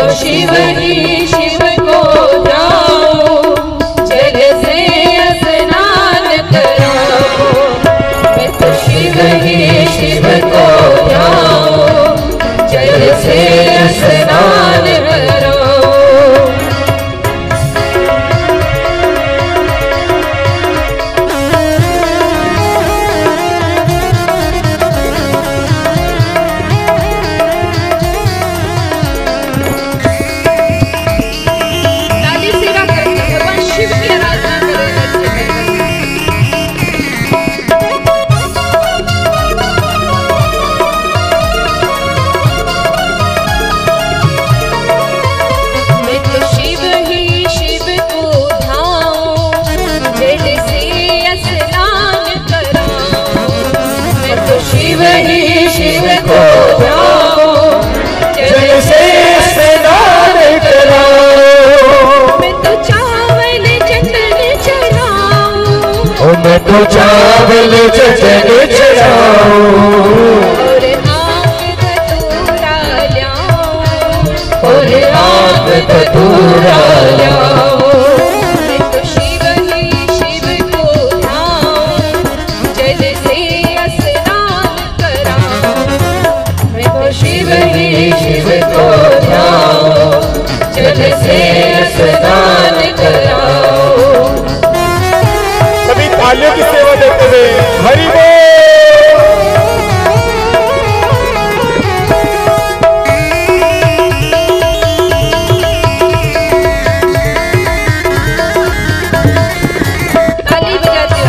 शिव ही शिव को ध्याऊं, जल से स्नान कराऊं। मैं तो शिव ही शिव को ध्याऊं, जल से स्नान कराऊं। शिव ही शिव को ध्याऊं, जल से स्नान कराऊं। मैं तो चावल चटनी चढ़ाऊं, मैं तो चावल चटनी चढ़ाऊं। और आग धतूरा लाऊं, और आग धतूरा लाऊं। मैं तो शिव ही शिव को ध्याऊं, जल से शिव ही शिव को ध्याऊं, जल से स्नान कराऊं। सभी थालियों की सेवा देते हुए हरि बोल। ताली बजाते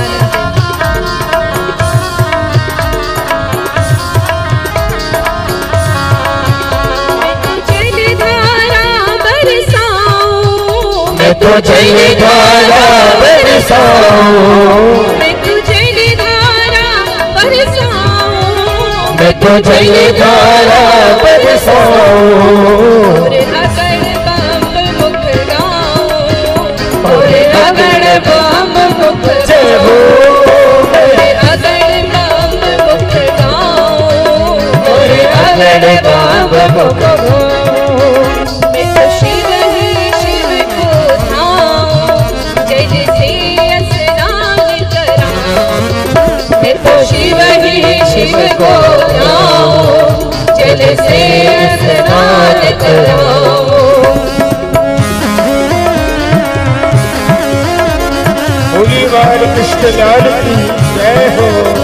मैं तो जलधारा बरसाऊं, मैं तो जलधारा बरसाऊं। मैं तो जलधारा बरसाऊं। और अगड़ बम मुख गाऊं, और अगड़ बम मुख जय अगड़ बम मुख गाऊं, और अगड़ बम मुख गाऊं। मैं तो शिव ही शिव को ध्याऊं, जल से स्नान कराऊं। मैं तो शिव ही शिव को ध्याऊं, जल से स्नान कराऊं। बोली बाल कृष्ण लाल की जय हो।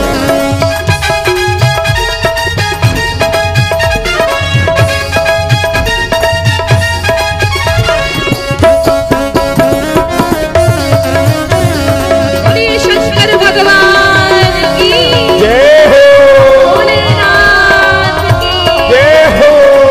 भगवान की जय हो, भोलेनाथ की जय हो।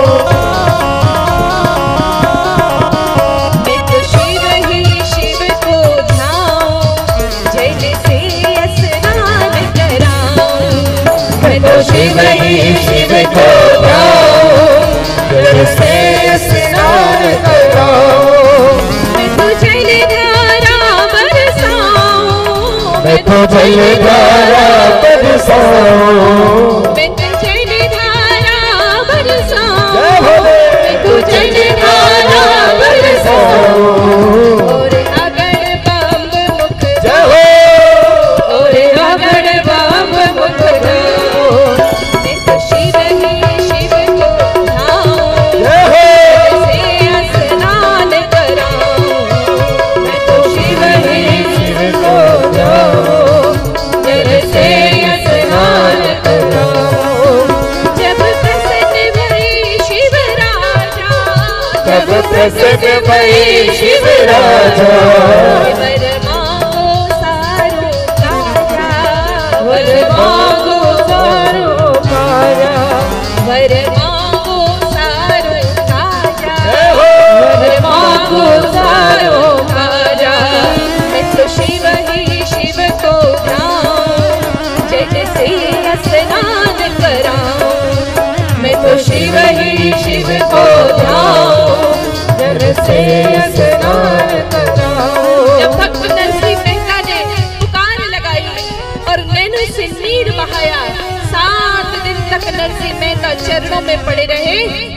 मैं तो शिव ही शिव को ध्याऊं, जल से स्नान कराऊं। मैं तो शिव ही शिव को ध्याऊं, जल से स्नान कराऊं। मैं तो जलधारा बरसाऊं, मैं तो जलधारा बरसाऊं। मैं तो जलधारा बरसाऊं। जय भोले। मैं तो जलधारा बरसाऊं। और अगड़ बम मुख जय हो, और अगड़ बम मुख गाऊं। मैं तो शिव ही शिव को ध्याऊं, जय हो। जल से स्नान कराऊं। मैं तो शिव ही शिव को ध्याऊं, जल से स्नान कराऊं। जब प्रसन्न भई शिव राजा, जब प्रसन्न भई शिव राजा, वर मांगो सारो काजा, वर मांगो सारो काजा। वर मांगो सारो काजा, जय हो, वर मांगो सारो काजा। मैं तो शिव ही शिव को ध्याऊं, जल से स्नान कराऊं। मैं तो शिव ही शिव को ध्याऊं, जल से स्नान कराऊं। जब भक्त नरसिंह मेहता ने पुकार लगाई और नैनों से नीर बहाया, 7 दिन तक नरसिंह मेहता चरणों में पड़े रहे।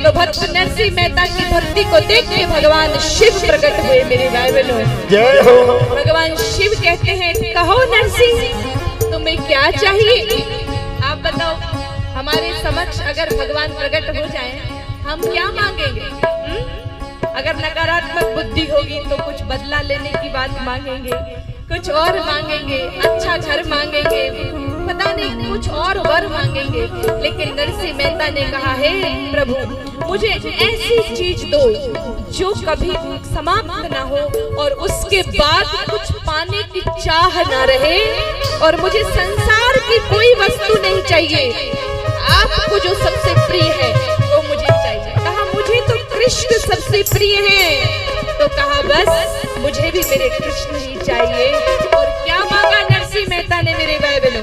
तो भक्त नरसिंह मेहता की भक्ति को देख के भगवान शिव प्रकट हुए मेरे भाई बहनों। जय हो। भगवान शिव कहते हैं, कहो नरसिंह तुम्हें क्या चाहिए? आप बताओ, हमारे समक्ष अगर भगवान प्रकट हो जाएं, हम क्या मांगेंगे? अगर नकारात्मक बुद्धि होगी तो कुछ बदला लेने की बात मांगेंगे, कुछ और मांगेंगे, अच्छा घर मांगेंगे, पता नहीं कुछ और वर मांगेंगे। लेकिन नरसिंह मेहता ने कहा, हे प्रभु मुझे ऐसी चीज दो जो कभी समाप्त ना हो और उसके बाद कुछ पाने की चाह ना रहे, और मुझे संसार की कोई वस्तु नहीं चाहिए, आपको जो सबसे प्रिय है वो मुझे चाहिए। कहा मुझे तो कृष्ण सबसे प्रिय है। तो कहा बस मुझे भी मेरे कृष्ण ही चाहिए। और क्या मांगा नरसिंह मेहता ने मेरे भाई बहनों?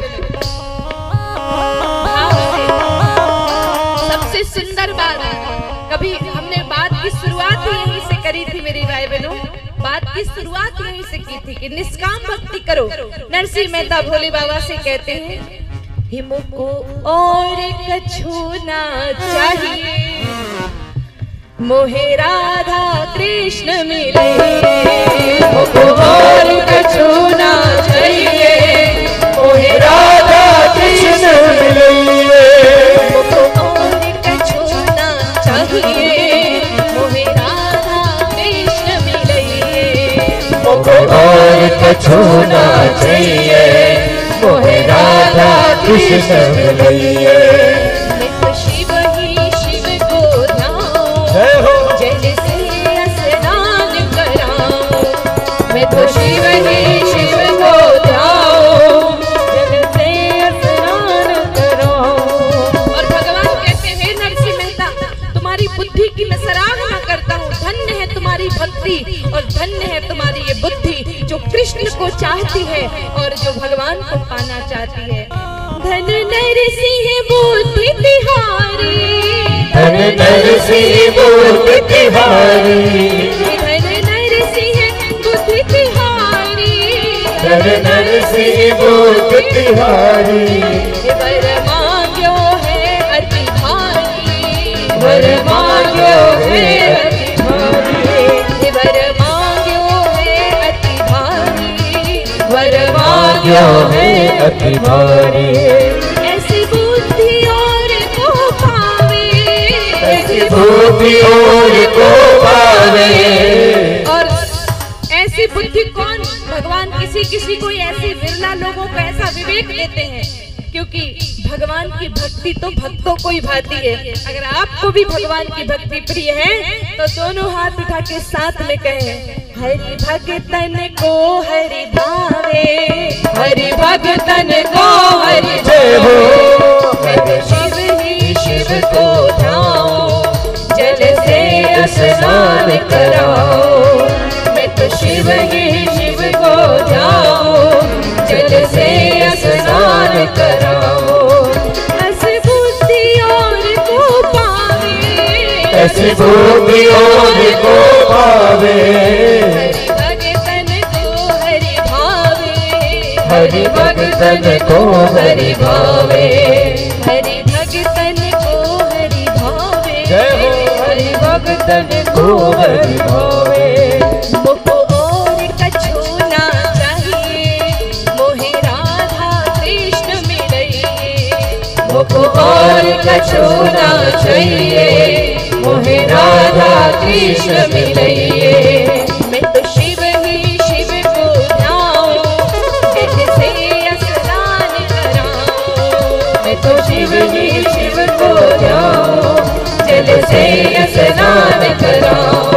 सबसे सुंदर बात, कभी हमने बात की शुरुआत ही यहीं से करी थी मेरे भाई बहनों, बात की शुरुआत यहीं से की थी कि निष्काम भक्ति करो। नरसिंह मेहता भोले बाबा से कहते हैं, मुझको और कछु ना चाहिए, मोहे राधा कृष्ण मिले। मुझको और कछु ना चाहिए, मोहे राधा कृष्ण मिले। मुझको और कछु ना चाहिए, मोहे राधा कृष्ण मिले। मुझको और कछु ना चाहिए, मोहे राधा कृष्ण मिले। मैं तो शिव ही शिव को ध्याऊं, जय हो। जल से स्नान कराऊं। मैं तो शिव ही शिव को ध्याऊं, जल से स्नान कराऊं। और भगवान कहते हैं, नरसिंह मेहता तुम्हारी बुद्धि की मैं सराहना करता हूँ। धन्य है तुम्हारी भक्ति और धन्य है तुम्हारी ये बुद्धि जो कृष्ण को चाहती है और जो भगवान को पाना चाहती है। धन नरसिंह बुद्धि तिहारी, धन नरसिंह बुद्धि तिहारी, धन नरसिंह बुद्धि तिहारी, धन नरसिंह बुद्धि तिहारी। वर मांग्यो है अति भारी, वर मांग्यो है अति भारी, वर मांग्यो है अति भारी, वर मांग्यो है अति भारी। ऐसी बुद्धि और को पावे, ऐसी बुद्धि और को पावे। और ऐसी बुद्धि कौन? भगवान किसी किसी को ऐसे विरला लोगों को ऐसा विवेक देते हैं, क्योंकि भगवान की भक्ति तो भक्तों को ही भाती है। अगर आपको भी भगवान की भक्ति प्रिय है तो दोनों हाथ उठा के साथ में कहें, हरि भगतन को हरि भावे, हरि भगतन को हरि जय हो। मैं तो शिव ही शिव को ध्याऊं, जल से स्नान कराओ। मैं तो शिव ही शिव को ध्याऊं, जल से स्नान कराओ। ऐसी बुद्धि और को पावे, ऐसी बुद्धि और को पावे। हरि भगतन को हरि भावे, हरि भगतन को हरि भावे। हरि भगतन को हरि भावे। जय हो। हरि भगतन को हरि भावे। मुझको और कछु ना चाहिए, मोहे राधा कृष्ण मिले। मुझको और कछु ना चाहिए, मोहे राधा कृष्ण मिले। मैं तो शिव ही शिव को ध्याऊं, जल से स्नान कराऊं। मैं तो शिव ही शिव को ध्याऊं, जल से स्नान कराऊं।